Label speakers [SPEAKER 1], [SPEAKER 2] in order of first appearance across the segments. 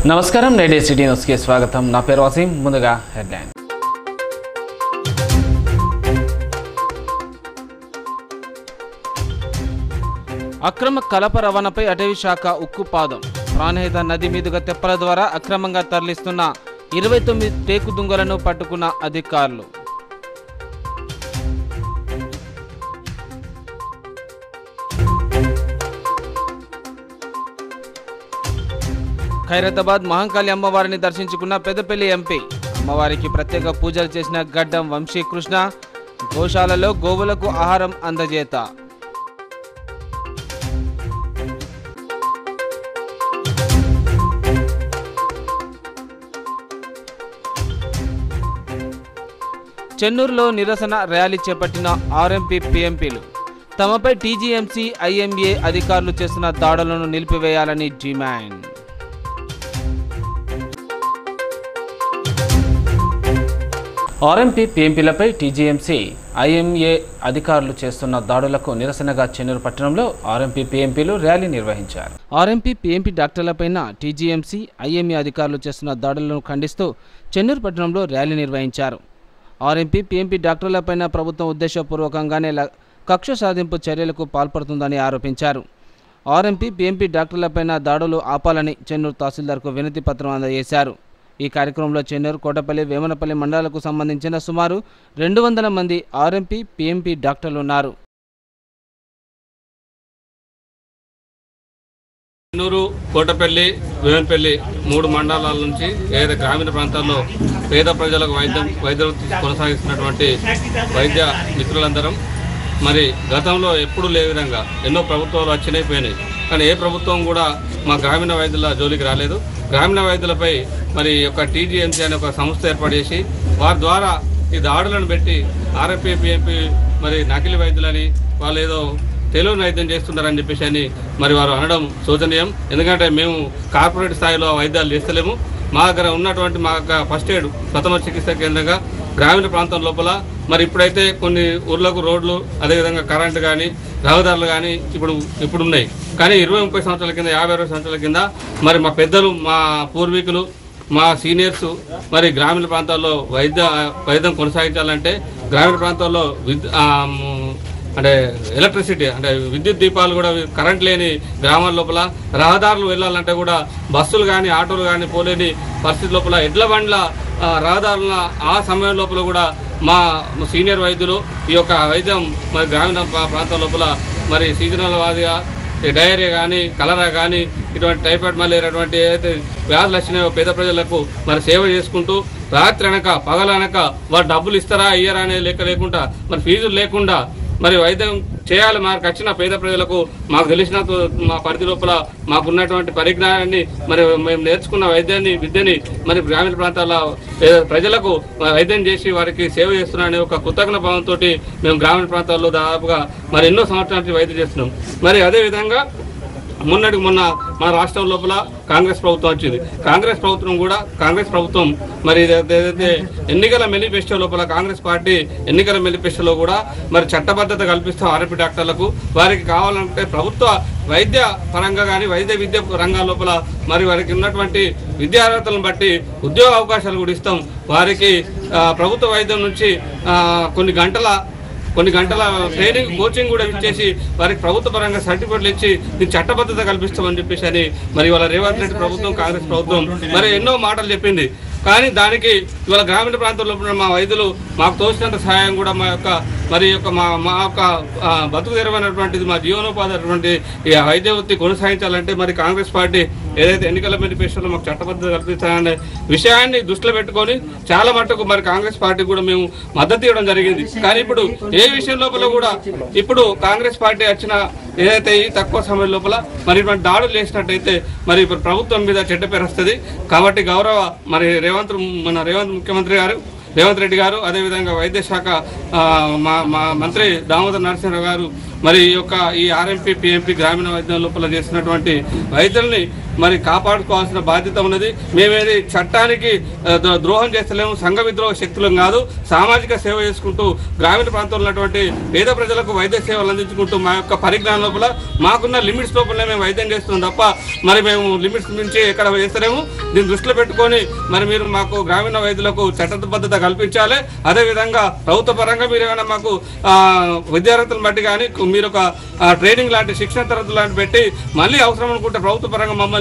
[SPEAKER 1] నమస్కారం, నేడే సిటీ న్యూస్కి స్వాగతం. నా పేరు వసీం. ముందుగా హెడ్లైన్. అక్రమ కలప రవాణాపై అటవీ శాఖ ఉక్కుపాదం. ప్రాణహిత నది మీదుగా తెప్పల ద్వారా అక్రమంగా తరలిస్తున్న 29 టేకు దుంగలను పట్టుకున్న అధికారులు. ఖైరతాబాద్ మహంకాళి అమ్మవారిని దర్శించుకున్న పెద్దపల్లి ఎంపీ. అమ్మవారికి ప్రత్యేక పూజలు చేసిన గడ్డం వంశీకృష్ణ. గోశాలలో గోవులకు ఆహారం అందజేత. చెన్నూరులో నిరసన ర్యాలీ చేపట్టిన ఆర్ఎంపీ పీఎంపీలు. తమపై టీజీఎంసీ ఐఎంఏ అధికారులు చేస్తున్న దాడులను నిలిపివేయాలని డిమాండ్. ఆర్ఎంపీ పీఎంపీలపై టీజీఎంసీ ఐఎంఏ అధికారులు చేస్తున్న దాడులకు నిరసనగా చెన్నూరు పట్టణంలో ఆర్ఎంపీ పీఎంపీలు ర్యాలీ నిర్వహించారు. ఆర్ఎంపీ పీఎంపీ డాక్టర్లపైన టీజీఎంసీ ఐఎంఏ అధికారులు చేస్తున్న దాడులను ఖండిస్తూ చెన్నూరు పట్టణంలో ర్యాలీ నిర్వహించారు. ఆర్ఎంపీ పీఎంపీ డాక్టర్లపైన ప్రభుత్వం ఉద్దేశపూర్వకంగానే కక్ష సాధింపు చర్యలకు పాల్పడుతుందని ఆరోపించారు. ఆర్ఎంపీ పీఎంపీ డాక్టర్లపైన దాడులు ఆపాలని చెన్నూరు తహసీల్దార్కు వినతి పత్రం అందజేశారు. ఈ కార్యక్రమంలో చెన్నూరు, కోటపల్లి, వేమనపల్లి మండలాలకు సంబంధించిన సుమారు 200 మంది ఆర్ఎంపీ పీఎంపీ డాక్టర్లు ఉన్నారు.
[SPEAKER 2] చెన్నూరు, కోటపల్లి, వేమనపల్లి 3 మండలాల నుంచి ఏదైతే గ్రామీణ ప్రాంతాల్లో పేద ప్రజలకు వైద్య కొనసాగిస్తున్నటువంటి వైద్య మిత్రులందరం మరి గతంలో ఎప్పుడు లే విధంగా ఎన్నో ప్రభుత్వాలు వచ్చినాయి పోయినాయి, కానీ ఏ ప్రభుత్వం కూడా మా గ్రామీణ వైద్యుల జోలికి రాలేదు. గ్రామీణ వైద్యులపై మరి ఒక టీజీఎంసీ అనే ఒక సంస్థ ఏర్పాటు చేసి వారి ద్వారా ఈ దాడులను పెట్టి ఆర్ఎంపీ పీఎంపీ మరి నకిలీ వైద్యులని వాళ్ళు ఏదో తెలుగు వైద్యం చేస్తున్నారని చెప్పేసి అని మరి వారు అనడం శోచనీయం. ఎందుకంటే మేము కార్పొరేట్ స్థాయిలో వైద్యాలు చేస్తలేము. మా దగ్గర ఉన్నటువంటి మా ఫస్ట్ ఎయిడ్ ప్రథమ చికిత్స కేంద్రంగా గ్రామీణ ప్రాంతం లోపల మరి ఇప్పుడైతే కొన్ని ఊర్లకు రోడ్లు, అదేవిధంగా కరెంటు కానీ రహదారులు కానీ ఇప్పుడు ఉన్నాయి. కానీ 20-30 సంవత్సరాల కింద, 50-60 సంవత్సరాల కింద మరి మా పెద్దలు, మా పూర్వీకులు, మా సీనియర్స్ మరి గ్రామీణ ప్రాంతాల్లో వైద్యం కొనసాగించాలంటే గ్రామీణ ప్రాంతాల్లో అంటే ఎలక్ట్రిసిటీ అంటే విద్యుత్ దీపాలు కూడా కరెంట్ లేని గ్రామాల లోపల రహదారులు వెళ్ళాలంటే కూడా బస్సులు కానీ ఆటోలు కానీ పోలేని పరిస్థితి లోపల ఎడ్ల బండ్ల రహదారుల ఆ సమయం లోపల కూడా మా సీనియర్ వైద్యులు ఈ యొక్క వైద్యం మరి గ్రామీణ ప్రాంతం లోపల మరి సీజనల్ వాదిగా డయేరియా కానీ, కలరా కానీ, ఇటువంటి టైఫాయిడ్ మలేరియా అటువంటి ఏదైతే వ్యాధులు వచ్చినాయో పేద ప్రజలకు మరి సేవ చేసుకుంటూ రాత్రి అనక పగలనక వారు డబ్బులు ఇస్తారా ఇయ్యరా అనే లెక్క లేకుండా మరి ఫీజులు లేకుండా మరి వైద్యం చేయాలి. మాకు వచ్చిన పేద ప్రజలకు మాకు తెలిసిన మా పరిధి లోపల మాకున్నటువంటి పరిజ్ఞానాన్ని మరి మేము నేర్చుకున్న విద్యని మరి గ్రామీణ ప్రాంతాల ప్రజలకు వైద్యం చేసి వారికి సేవ చేస్తున్నామనే ఒక కృతజ్ఞ భావంతో మేము గ్రామీణ ప్రాంతాల్లో దాదాపుగా మరి ఎన్నో సంవత్సరాల నుంచి వైద్యం చేస్తున్నాం. మరి అదేవిధంగా మొన్న మన రాష్ట్రం లోపల కాంగ్రెస్ ప్రభుత్వం వచ్చింది. కాంగ్రెస్ ప్రభుత్వం మరి ఏదైతే ఎన్నికల మేనిఫెస్టో లోపల కాంగ్రెస్ పార్టీ ఎన్నికల మేనిఫెస్టోలో కూడా మరి చట్టబద్ధత కల్పిస్తాం ఆర్ఎంపీ డాక్టర్లకు. వారికి కావాలంటే ప్రభుత్వ వైద్య పరంగా కానీ వైద్య విద్య రంగాల లోపల మరి వారికి ఉన్నటువంటి విద్యార్హతలను బట్టి ఉద్యోగ అవకాశాలు కూడా ఇస్తాం. వారికి ప్రభుత్వ వైద్యం నుంచి కొన్ని గంటల ట్రైనింగ్, కోచింగ్ కూడా ఇచ్చేసి వారికి ప్రభుత్వ పరంగా సర్టిఫికెట్లు ఇచ్చి దీన్ని చట్టబద్ధత కల్పిస్తామని చెప్పేసి అని మరి వాళ్ళ రేవంత్ రెడ్డి ప్రభుత్వం, కాంగ్రెస్ ప్రభుత్వం మరి ఎన్నో మాటలు చెప్పింది. కానీ దానికి ఇవాళ గ్రామీణ ప్రాంతంలో మా వైద్యులు మాకు తోచినంత సహాయం కూడా మా యొక్క బతుకు తెరవైనటువంటిది, మా జీవనోపాధి అటువంటి ఈ వైద్య వృత్తి కొనసాగించాలంటే మరి కాంగ్రెస్ పార్టీ ఏదైతే ఎన్నికల మేనిఫెస్టోలో మాకు చట్టబద్ధత కల్పిస్తారనే విషయాన్ని దృష్టిలో పెట్టుకొని చాలా మట్టుకు మరి కాంగ్రెస్ పార్టీ కూడా మేము మద్దతు ఇవ్వడం జరిగింది. కానీ ఇప్పుడు ఏ విషయం లోపల కూడా ఇప్పుడు కాంగ్రెస్ పార్టీ వచ్చిన ఏదైతే ఈ తక్కువ సమయం లోపల మరి ఇటువంటి దాడులు చేసినట్టయితే మరి ప్రభుత్వం మీద చెడ్డ పేరు వస్తుంది. కాబట్టి గౌరవ మరి రేవంత్ ముఖ్యమంత్రి గారు రేవంత్ రెడ్డి గారు, అదేవిధంగా వైద్య శాఖ మా మంత్రి దామోదర్ నరసింహరావు గారు మరి ఈ ఆర్ఎంపీ పిఎంపీ గ్రామీణ వైద్యం లోపల చేస్తున్నటువంటి వైద్యుల్ని మరి కాపాడుకోవాల్సిన బాధ్యత ఉన్నది. మేమేది చట్టానికి ద్రోహం చేస్తలేము, సంఘ విద్రోహ శక్తులం కాదు. సామాజిక సేవ చేసుకుంటూ గ్రామీణ ప్రాంతంలో ఉన్నటువంటి పేద ప్రజలకు వైద్య సేవలు అందించుకుంటూ మా యొక్క పరిజ్ఞానం లోపల మాకున్న లిమిట్స్ లోపలనే మేము వైద్యం చేస్తున్నాం తప్ప మరి మేము లిమిట్స్ నుంచి ఎక్కడ వేస్తలేము. దీన్ని దృష్టిలో పెట్టుకొని మరి మీరు మాకు గ్రామీణ వైద్యులకు చట్టబద్ధత కల్పించాలి. అదేవిధంగా ప్రభుత్వ పరంగా మీరు ఏమైనా మాకు విద్యార్థులను బట్టి కానీ మీరు ఒక ట్రైనింగ్ లాంటి శిక్షణ తరగతులు లాంటి పెట్టి మళ్ళీ అవసరం అనుకుంటే ప్రభుత్వ పరంగా మమ్మల్ని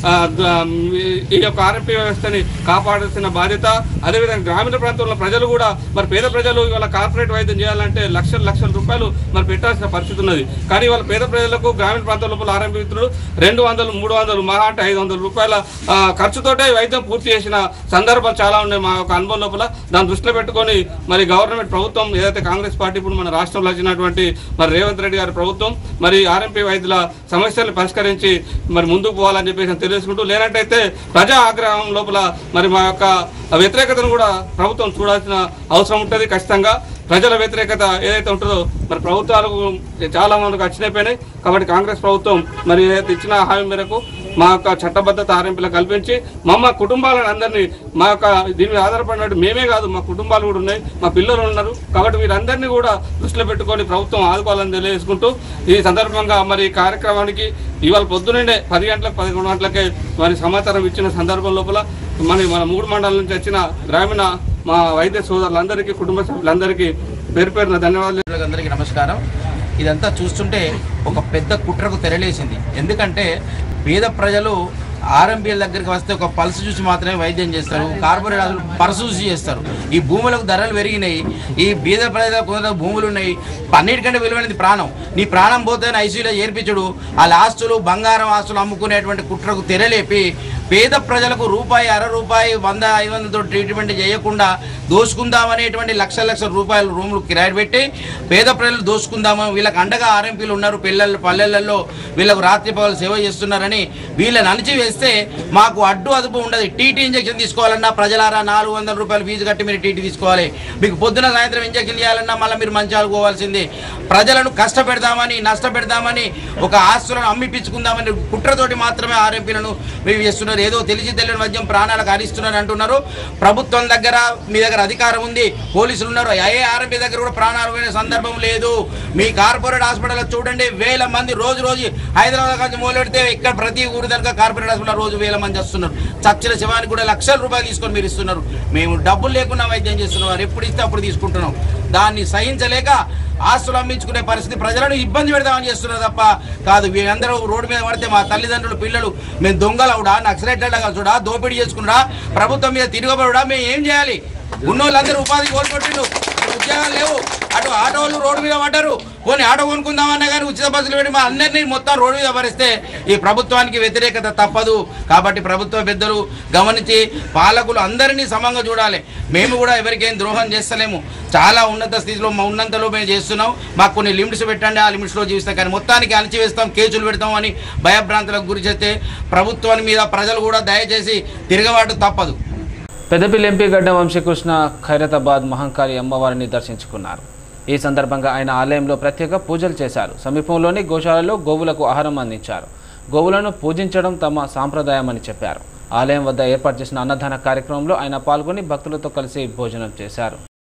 [SPEAKER 2] ఈ యొక్క ఆర్ఎంపీ వ్యవస్థని కాపాడాల్సిన బాధ్యత. అదేవిధంగా గ్రామీణ ప్రాంతంలో ప్రజలు కూడా మరి పేద ప్రజలు ఇవాళ కార్పొరేట్ వైద్యం చేయాలంటే లక్షల రూపాయలు మరి పెట్టాల్సిన పరిస్థితి ఉన్నది. కానీ ఇవాళ పేద ప్రజలకు గ్రామీణ ప్రాంతాల లోపల ఆర్ఎంపీ మిత్రులు 200, 300 మహా అంటే 500 రూపాయల ఖర్చుతోటే వైద్యం పూర్తి చేసిన సందర్భాలు చాలా ఉన్నాయి మా యొక్క అనుభవం లోపల. దాన్ని దృష్టిలో పెట్టుకొని మరి గవర్నమెంట్ ప్రభుత్వం ఏదైతే కాంగ్రెస్ పార్టీ ఇప్పుడు మన రాష్ట్రంలో వచ్చినటువంటి మరి రేవంత్ రెడ్డి గారి ప్రభుత్వం మరి ఆర్ఎంపీ వైద్యుల సమస్యలను పరిష్కరించి మరి ముందుకు పోవాలని చెప్పేసి తెలియజేసుకుంటూ, లేనట్టయితే ప్రజా ఆగ్రహం లోపల మరి మా యొక్క వ్యతిరేకతను కూడా ప్రభుత్వం చూడాల్సిన అవసరం ఉంటుంది. ఖచ్చితంగా ప్రజల వ్యతిరేకత ఏదైతే ఉంటుందో మరి ప్రభుత్వాలకు చాలా మందికి వచ్చినపోయినాయి. కాబట్టి కాంగ్రెస్ ప్రభుత్వం మరి ఏదైతే ఇచ్చిన హామీ మేరకు మా యొక్క చట్టబద్ధత ఆర్ఎంపీలకు కల్పించి మా కుటుంబాలను అందరినీ మా యొక్క దీని మీద ఆధారపడినట్టు మేమే కాదు, మా కుటుంబాలు కూడా ఉన్నాయి, మా పిల్లలు ఉన్నారు. కాబట్టి వీరందరినీ కూడా దృష్టిలో పెట్టుకొని ప్రభుత్వం ఆదుకోవాలని తెలియజేసుకుంటూ ఈ సందర్భంగా మరి కార్యక్రమానికి ఇవాళ పొద్దున్నే 10 గంటలకు 11 గంటలకే మరి సమాచారం ఇచ్చిన సందర్భం లోపల మన 3 మండలాల నుంచి వచ్చిన గ్రామీణ మా వైద్య సోదరులందరికీ కుటుంబ సభ్యులందరికీ పేరున ధన్యవాదాలు.
[SPEAKER 3] అందరికీ నమస్కారం. ఇదంతా చూస్తుంటే ఒక పెద్ద కుట్రకు తెరలేసింది. ఎందుకంటే పేద ప్రజలు ఆర్ఎంపీల దగ్గరికి వస్తే ఒక పల్స్ చూసి మాత్రమే వైద్యం చేస్తారు, కార్పొరేట్ హాస్పిటల్ పర్సు చూసి చేస్తారు. ఈ భూములకు ధరలు పెరిగినాయి, ఈ బీద ప్రజలకు కొంత భూములు ఉన్నాయి. అన్నిటికంటే విలువైనది ప్రాణం. నీ ప్రాణం పోతే ఐసీయూలో చేర్పించుడు, వాళ్ళ ఆస్తులు బంగారం ఆస్తులు అమ్ముకునేటువంటి కుట్రకు తెరలేపి పేద ప్రజలకు రూపాయి, అర రూపాయి, 100, 500తో ట్రీట్మెంట్ చేయకుండా దోసుకుందామనేటువంటి లక్షల రూపాయలు రూములు కిరాయి పెట్టి పేద ప్రజలు దోసుకుందాము, వీళ్ళకి అండగా ఆర్ఎంపీలు ఉన్నారు, పల్లెలలో వీళ్ళకు రాత్రి పగలు సేవ చేస్తున్నారని వీళ్ళని అణిచివేస్తే మాకు అడ్డు అదుపు ఉండదు. టీటీ ఇంజక్షన్ తీసుకోవాలన్నా ప్రజలారా 400 రూపాయలు ఫీజు కట్టి మీరు టీటీ తీసుకోవాలి. మీకు పొద్దున సాయంత్రం ఇంజక్షన్ చేయాలన్నా మళ్ళీ మీరు మంచాలు పోవాల్సిందే. ప్రజలను కష్టపెడదామని, నష్టపెడదామని, ఒక ఆస్తులను అమ్మిపించుకుందామని కుట్రతోటి మాత్రమే ఆర్ఎంపీలను మేము చేస్తున్నారు. ఏదో తెలిసి తెలియని వైద్యం ప్రాణాలకు హరిస్తున్నారు అంటున్నారు. ప్రభుత్వం దగ్గర మీ దగ్గర అధికారం ఉంది, పోలీసులు ఉన్నారు. ఏ ఆర్ఎంపీ దగ్గర కూడా ప్రాణాలు పోయిన సందర్భం లేదు. మీ కార్పొరేట్ హాస్పిటల్ చూడండి, 1000 మంది రోజు హైదరాబాద్ నుంచి మొదలెడితే ఇక్కడ ప్రతి ఊరి దగ్గర కార్పొరేట్ హాస్పిటల్ రోజు 1000 మంది వస్తున్నారు. చచ్చిన శవానికి కూడా లక్షల రూపాయలు తీసుకొని మీరు ఇస్తున్నారు. మేము డబ్బులు లేకుండా వైద్యం చేస్తున్నాం, ఎప్పుడు ఇస్తే అప్పుడు తీసుకుంటున్నాం. దాన్ని సహించలేక ఆస్తులు అమ్మించుకునే పరిస్థితి, ప్రజలను ఇబ్బంది పెడదామని చేస్తున్నారు తప్ప కాదు. వీళ్ళందరూ రోడ్డు మీద పడితే మా తల్లిదండ్రులు పిల్లలు మేము దొంగలవుడా, నక్సలైట్లగా చూడా, దోపిడీ చేసుకున్నా, ప్రభుత్వం మీద తిరగబడుడా, మేము ఏం చేయాలి? ఉన్నోళ్ళందరూ ఉపాధి కోల్పోయిండు, ఉద్యోగాలు లేవు. అటు ఆటోలు రోడ్డు మీద పడ్డారు. పోనీ ఆటో కొనుక్కుందామన్నా కానీ ఉచిత బస్సులు పెట్టి మా అందరినీ మొత్తం రోడ్డు మీద భరిస్తే ఈ ప్రభుత్వానికి వ్యతిరేకత తప్పదు. కాబట్టి ప్రభుత్వ పెద్దలు గమనించి పాలకులు అందరినీ సమంగా చూడాలి. మేము కూడా ఎవరికేం ద్రోహం చేస్తలేము, చాలా ఉన్నత స్థితిలో ఉన్నంతలో మేము చేస్తున్నాం. మాకు కొన్ని లిమిట్స్ పెట్టండి, ఆ లిమిట్స్లో జీవిస్తాం. కానీ మొత్తానికి అణచివేస్తాం, కేసులు పెడతాం అని భయభ్రాంతులకు గురి చేస్తే ప్రభుత్వాన్ని మీద ప్రజలు కూడా దయచేసి తిరగబాటు తప్పదు.
[SPEAKER 1] పెద్దపల్లి ఎంపీ గడ్డ వంశీకృష్ణ ఖైరతాబాద్ మహంకాళి అమ్మవారిని దర్శించుకున్నారు. ఈ సందర్భంగా ఆయన ఆలయంలో ప్రత్యేక పూజలు చేశారు. సమీపంలోని గోశాలలో గోవులకు ఆహారం అందించారు. గోవులను పూజించడం తమ సాంప్రదాయమని చెప్పారు. ఆలయం వద్ద ఏర్పాటు చేసిన అన్నదాన కార్యక్రమంలో ఆయన పాల్గొని భక్తులతో కలిసి భోజనం చేశారు.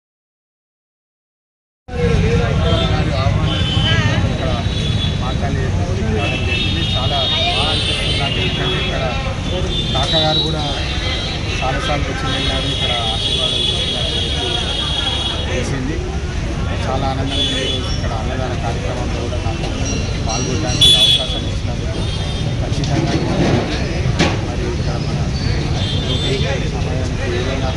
[SPEAKER 4] చాలాసార్లు వచ్చి వెళ్ళారు, ఇక్కడ ఆశీర్వాదాలు చేసింది. చాలా ఆనందంగా ఉంది. ఇక్కడ అన్నదాన కార్యక్రమంలో కూడా నాకు పాల్గొనడానికి అవకాశం ఇచ్చినందుకు ఖచ్చితంగా మరి ఇక్కడ మన సమయానికి ఏదైనా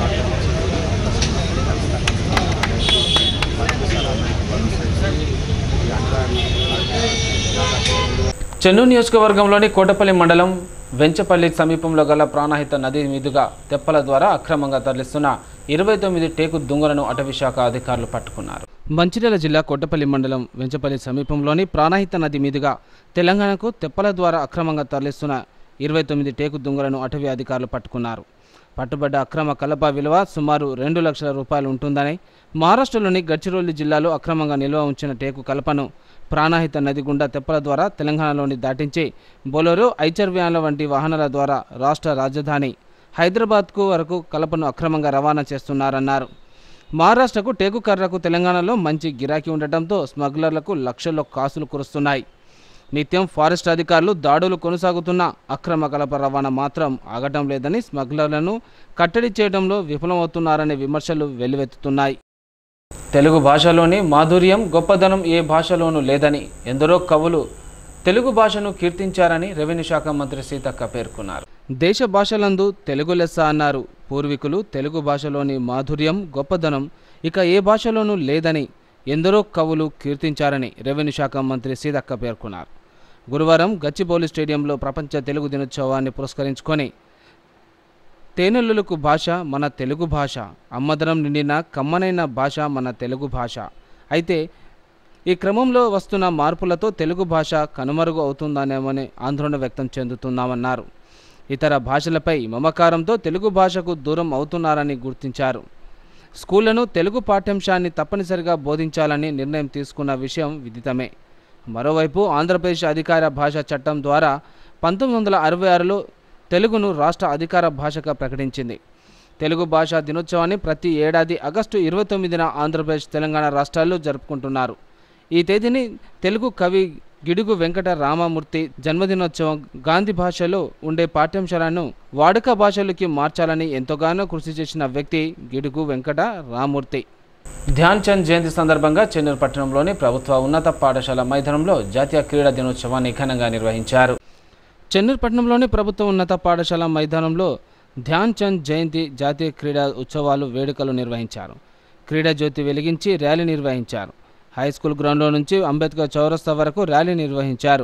[SPEAKER 1] చెన్నూరు నియోజకవర్గంలోని కోటపల్లి మండలం వెంచపల్లి సమీపంలో గల ప్రాణహిత నది మీదుగా తెప్పల ద్వారా అక్రమంగా తరలిస్తున్న 29 టేకు దుంగలను అటవీశాఖ అధికారులు పట్టుకున్నారు. మంచిర్యాల జిల్లా కోటపల్లి మండలం వెంచపల్లి సమీపంలోని ప్రాణహిత నది మీదుగా తెలంగాణకు తెప్పల ద్వారా అక్రమంగా తరలిస్తున్న 29 టేకు దుంగలను అటవీ అధికారులు పట్టుకున్నారు. పట్టుబడ్డ అక్రమ కలప విలువ సుమారు 2 లక్షల రూపాయలు ఉంటుందని, మహారాష్ట్రలోని గడ్చిరోలి జిల్లాలో అక్రమంగా నిల్వ ఉంచిన టేకు కలపను ప్రాణహిత నది గుండా తెప్పల ద్వారా తెలంగాణలోని దాటించి బొలెరో, ఐచర్ వ్యాన్ల వంటి వాహనాల ద్వారా రాష్ట్ర రాజధాని హైదరాబాద్కు వరకు కలపను అక్రమంగా రవాణా చేస్తున్నారన్నారు. మహారాష్ట్రకు టేకు కర్రకు తెలంగాణలో మంచి గిరాకీ ఉండటంతో స్మగ్లర్లకు లక్షల్లో కాసులు కురుస్తున్నాయి. నిత్యం ఫారెస్ట్ అధికారులు దాడులు కొనసాగుతున్న అక్రమ కలప రవాణా మాత్రం ఆగటం లేదని స్మగ్లర్లను కట్టడి చేయడంలో విఫలమవుతున్నారనే విమర్శలు వెల్లువెత్తుతున్నాయి. తెలుగు భాషలోని మాధుర్యం, గొప్పదనం ఏ భాషలోనూ లేదని ఎందరో కవులు తెలుగు భాషను కీర్తించారని రెవెన్యూ శాఖ మంత్రి సీతక్క పేర్కొన్నారు. దేశ భాషలందు తెలుగు లెస్స అన్నారు. పూర్వీకులు తెలుగు భాషలోని మాధుర్యం, గొప్పదనం ఇక ఏ భాషలోనూ లేదని ఎందరో కవులు కీర్తించారని రెవెన్యూ శాఖ మంత్రి సీతక్క పేర్కొన్నారు. గురువారం గచ్చిబౌలి స్టేడియంలో ప్రపంచ తెలుగు దినోత్సవాన్ని పురస్కరించుకొని తేనెల్లులకు భాష మన తెలుగు భాష, అమ్మదనం నిండిన కమ్మనైన భాష మన తెలుగు భాష. అయితే ఈ క్రమంలో వస్తున్న మార్పులతో తెలుగు భాష కనుమరుగు అవుతుందనేమని ఆందోళన వ్యక్తం చెందుతున్నామన్నారు. ఇతర భాషలపై మమకారంతో తెలుగు భాషకు దూరం అవుతున్నారని గుర్తించారు. స్కూళ్లను తెలుగు పాఠ్యాంశాన్ని తప్పనిసరిగా బోధించాలని నిర్ణయం తీసుకున్న విషయం విదితమే. మరోవైపు ఆంధ్రప్రదేశ్ అధికార భాష చట్టం ద్వారా 1966లో తెలుగును రాష్ట్ర అధికార భాషగా ప్రకటించింది. తెలుగు భాషా దినోత్సవాన్ని ప్రతి ఏడాది ఆగస్టు 29న ఆంధ్రప్రదేశ్, తెలంగాణ రాష్ట్రాల్లో జరుపుకుంటున్నారు. ఈ తేదీని తెలుగు కవి గిడుగు వెంకట రామమూర్తి జన్మదినోత్సవం, గాంధీ భాషలో ఉండే పాఠ్యాంశాలను వాడుక భాషలోకి మార్చాలని ఎంతగానో కృషి చేసిన వ్యక్తి గిడుగు వెంకట రామమూర్తి. ధ్యాన్ చంద్ జయంతి సందర్భంగా చెన్నూరు పట్టణంలోని ప్రభుత్వ ఉన్నత పాఠశాల మైదానంలో జాతీయ క్రీడా దినోత్సవాన్ని ఘనంగా నిర్వహించారు. చెన్నూరు పట్టణంలోని ప్రభుత్వ ఉన్నత పాఠశాల మైదానంలో ధ్యాన్ చంద్ జయంతి జాతీయ క్రీడా ఉత్సవాలు వేడుకలు నిర్వహించారు. క్రీడా జ్యోతి వెలిగించి ర్యాలీ నిర్వహించారు. హైస్కూల్ గ్రౌండ్లో నుంచి అంబేద్కర్ చౌరస్తా వరకు ర్యాలీ నిర్వహించారు.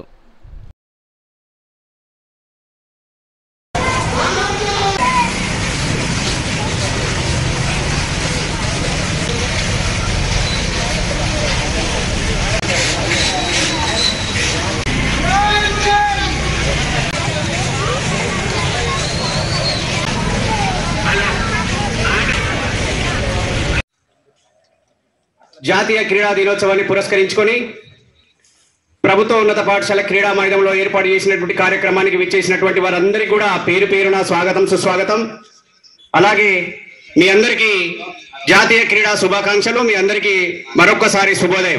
[SPEAKER 5] జాతీయ క్రీడా దినోత్సవాన్ని పురస్కరించుకొని ప్రభుత్వ ఉన్నత పాఠశాల క్రీడా మైదానంలో ఏర్పాటు చేసినటువంటి కార్యక్రమానికి విచ్చేసినటువంటి వారందరికీ కూడా పేరు పేరున స్వాగతం, సుస్వాగతం. అలాగే మీ అందరికీ జాతీయ క్రీడా శుభాకాంక్షలు. మీ అందరికీ మరొక్కసారి శుభోదయం.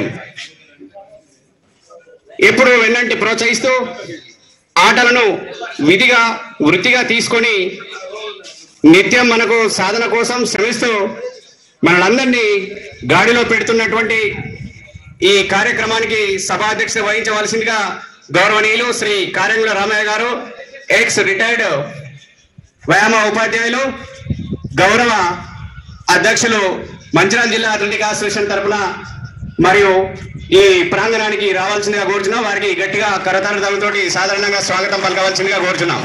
[SPEAKER 5] ఎప్పుడు వెన్నంటి ప్రోత్సహిస్తూ ఆటలను విధిగా, వృత్తిగా తీసుకొని నిత్యం మనకు సాధన కోసం శ్రమిస్తూ మనలందరినీ గాడిలో పెడుతున్నటువంటి ఈ కార్యక్రమానికి సభాధ్యక్షత వహించవలసిందిగా గౌరవనీయులు శ్రీ కార్యంగుల రామయ్య గారు, ఎక్స్ రిటైర్డ్ వ్యాయామ ఉపాధ్యాయులు, గౌరవ అధ్యక్షులు మంచిర్యాల జిల్లా అథ్లెటిక్ అసోసియేషన్ తరఫున మరియు ఈ ప్రాంగణానికి రావాల్సిందిగా కోరుచున్నాం. వారికి గట్టిగా కరతాళతోటి సాధారణంగా స్వాగతం పలకవలసిందిగా కోరుచున్నాం.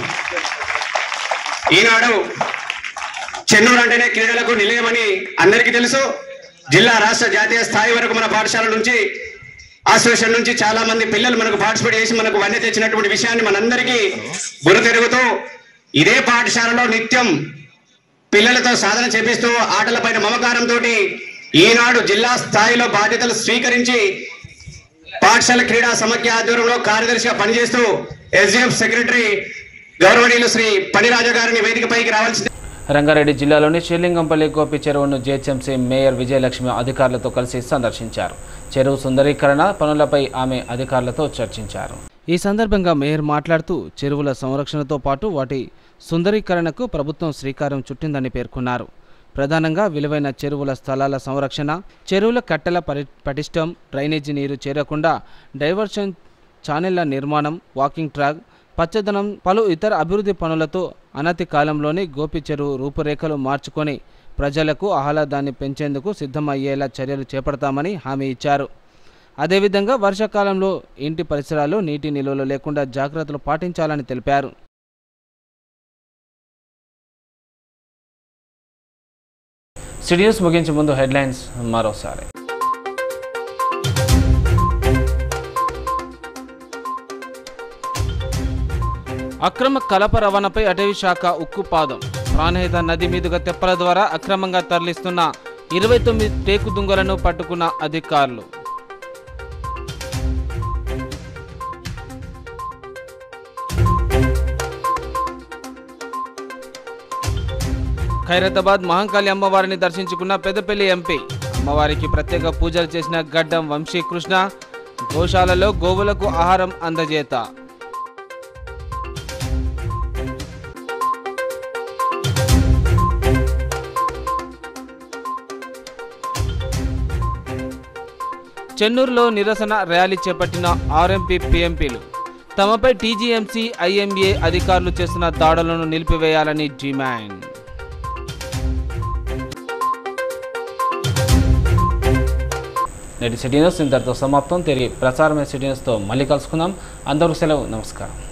[SPEAKER 5] ఈనాడు చెన్నూరు అంటేనే క్రీడలకు నిలయమని అందరికీ తెలుసు. జిల్లా, రాష్ట్ర, జాతీయ స్థాయి వరకు మన పాఠశాల నుంచి, అసోసియేషన్ నుంచి చాలా మంది పిల్లలు మనకు పార్టిసిపేట్ చేసి మనకు వన్నె తెచ్చినటువంటి విషయాన్ని మనందరికీ గుర్తెరుగుతూ ఇదే పాఠశాలలో నిత్యం పిల్లలతో సాధన చేపిస్తూ ఆటలపైన మమకారంతో ఈనాడు జిల్లా స్థాయిలో బాధ్యతలు స్వీకరించి పాఠశాల క్రీడా సమాఖ్య ఆధ్వర్యంలో కార్యదర్శిగా పనిచేస్తూ ఎస్డిఎఫ్ సెక్రటరీ గౌరవనీయులు శ్రీ పనిరాజా గారిని వేదికపైకి రావాల్సింది.
[SPEAKER 1] రంగారెడ్డి జిల్లాలోని శ్రీలింగంపల్లి గోపి చెరువును జీహెచ్ఎంసీ మేయర్ విజయలక్ష్మి అధికారులతో కలిసి సందర్శించారు. చెరువు సుందరీకరణ పనులపై ఆమె అధికారులతో చర్చించారు. ఈ సందర్భంగా మేయర్ మాట్లాడుతూ చెరువుల సంరక్షణతో పాటు వాటి సుందరీకరణకు ప్రభుత్వం శ్రీకారం చుట్టిందని పేర్కొన్నారు. ప్రధానంగా విలువైన చెరువుల స్థలాల సంరక్షణ, చెరువుల కట్టెల పటిష్టం, డ్రైనేజీ నీరు చేరకుండా డైవర్షన్ ఛానళ్ల నిర్మాణం, వాకింగ్ ట్రాక్, పచ్చదనం, పలు ఇతర అభివృద్ధి పనులతో అనతి కాలంలోనే గోపి చెరువు రూపురేఖలు మార్చుకొని ప్రజలకు ఆహ్లాదాన్ని పెంచేందుకు సిద్ధమయ్యేలా చర్యలు చేపడతామని హామీ ఇచ్చారు. అదేవిధంగా వర్షాకాలంలో ఇంటి పరిసరాల్లో నీటి నిల్వలు లేకుండా జాగ్రత్తలు పాటించాలని తెలిపారు. సిడీఎస్ ముగించే ముందు హెడ్లైన్స్ మరోసారి. అక్రమ కలప రవాణాపై అటవీ శాఖ ఉక్కుపాదం. ప్రాణహిత నది మీదుగా తెప్పల ద్వారా అక్రమంగా తరలిస్తున్న 29 టేకు దుంగలను పట్టుకున్న అధికారులు. ఖైరతాబాద్ మహంకాళి అమ్మవారిని దర్శించుకున్న పెద్దపల్లి ఎంపీ. అమ్మవారికి ప్రత్యేక పూజలు చేసిన గడ్డం వంశీకృష్ణ. గోశాలలో గోవులకు ఆహారం అందజేత. చెన్నూరులో నిరసన ర్యాలీ చేపట్టిన ఆర్ఎంపీ పీఎంపీలు. తమపై టీజీఎంసీ ఐఎంఏ అధికారులు చేస్తున్న దాడులను నిలిపివేయాలని డిమాండ్. నేటి సిటీ న్యూస్ ఇంతటితో సమాప్తం. తిరిగి ప్రసారమైన సిటీ న్యూస్తో మళ్ళీ కలుసుకుందాం. అందరూ సెలవు. నమస్కారం.